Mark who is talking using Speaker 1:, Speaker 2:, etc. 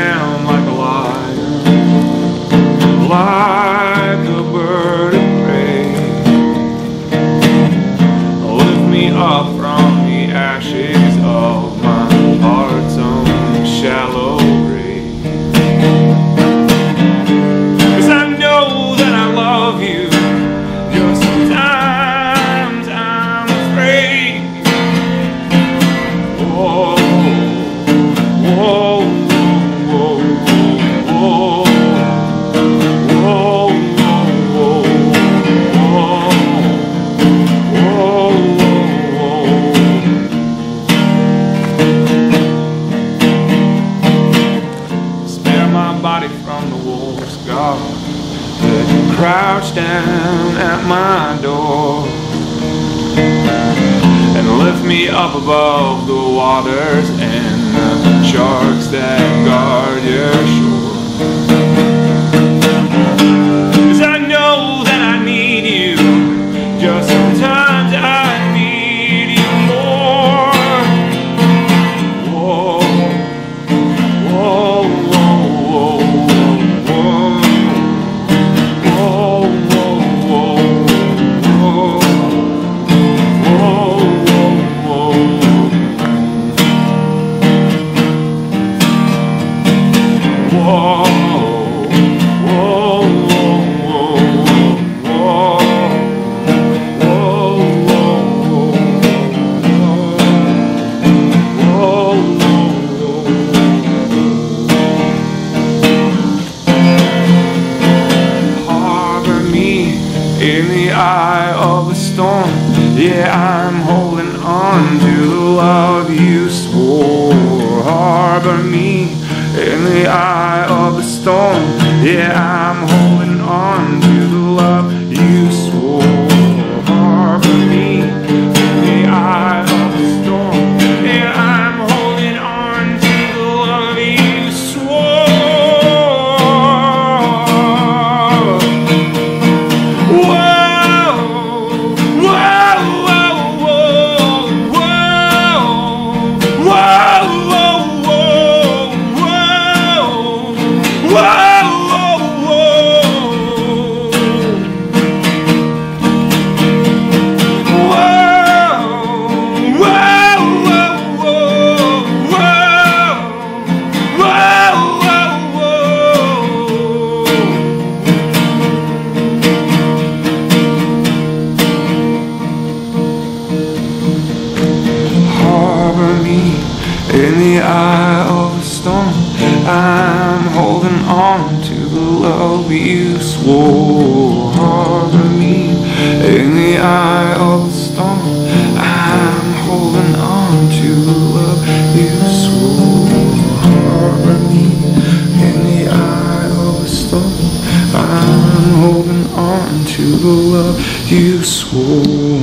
Speaker 1: down like a lion, like a bird of prey. Lift me up from the ashes of my heart's own shallow grave. 'Cause I know that I love you, just sometimes I'm afraid. Oh, whoa, whoa, whoa, whoa, whoa, whoa, whoa. Spare my body from the wolves, God, that crouch down at my door, and lift me up above the waters and the sharks that guard your shore. 'Cause I know that I need you, just sometimes I need you more. Whoa, whoa, whoa, whoa, whoa, whoa, whoa, whoa, harbor me in the eye of a storm. Yeah, I'm holding on to the love you swore. Harbor me in the eye of a storm. Yeah, I'm holding on to the love you swore. Harbor me in the eye of a storm. Yeah, I'm holding on to the love you swore. Whoa, whoa, whoa, harbor me in the eye of a storm. I'm holding on to the love you swore. Harbor me in the eye of a storm. I'm holding on to the love you swore. Harbor me in the eye of a storm. I'm holding on to the love you swore.